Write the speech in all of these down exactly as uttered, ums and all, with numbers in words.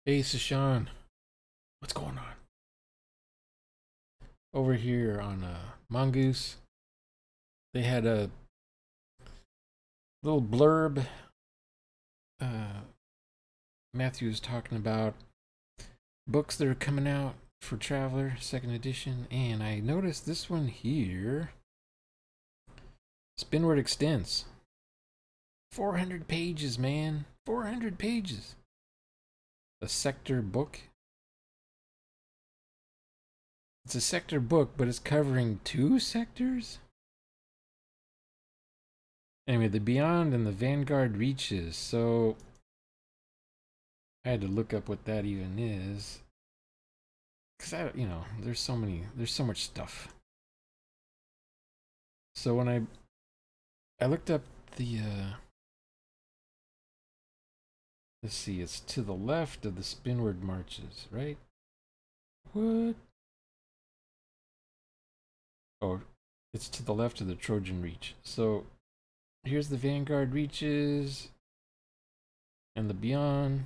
Hey, Sashawn, what's going on? Over here on uh, Mongoose, they had a little blurb. Uh, Matthew was talking about books that are coming out for Traveler, second edition, and I noticed this one here. Spinward Extents. four hundred pages, man. four hundred pages. A sector book. It's a sector book, but it's covering two sectors? Anyway, the Beyond and the Vanguard Reaches. So I had to look up what that even is. Cause I, you know, there's so many, there's so much stuff. So when I, I looked up the, uh, let's see, it's to the left of the Spinward Marches, right? What? Oh, it's to the left of the Trojan Reach. So here's the Vanguard Reaches and the Beyond.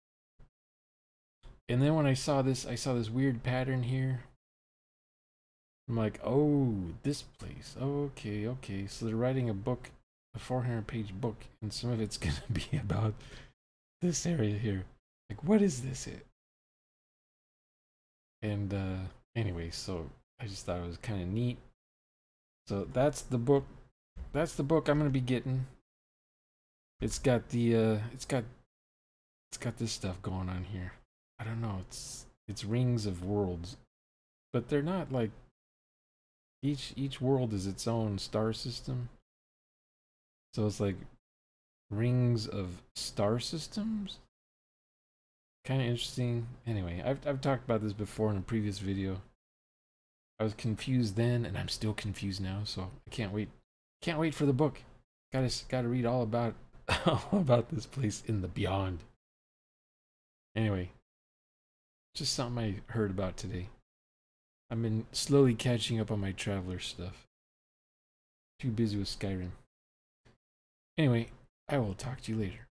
And then when I saw this, I saw this weird pattern here. I'm like, oh, this place. Okay, okay. So they're writing a book, a four hundred page book, and some of it's going to be about this area here. Like, what is this? It? And uh, anyway, so I just thought it was kind of neat. So that's the book. That's the book I'm going to be getting. It's got the, uh, it's got, it's got this stuff going on here. I don't know. It's, it's Rings of Worlds, but they're not like, Each each world is its own star system. So it's like rings of star systems. Kind of interesting. Anyway, I've I've talked about this before in a previous video. I was confused then, and I'm still confused now. So I can't wait. Can't wait for the book. Gotta gotta read all about all about this place in the Beyond. Anyway, just something I heard about today. I've been slowly catching up on my Traveler stuff. Too busy with Skyrim. Anyway, I will talk to you later.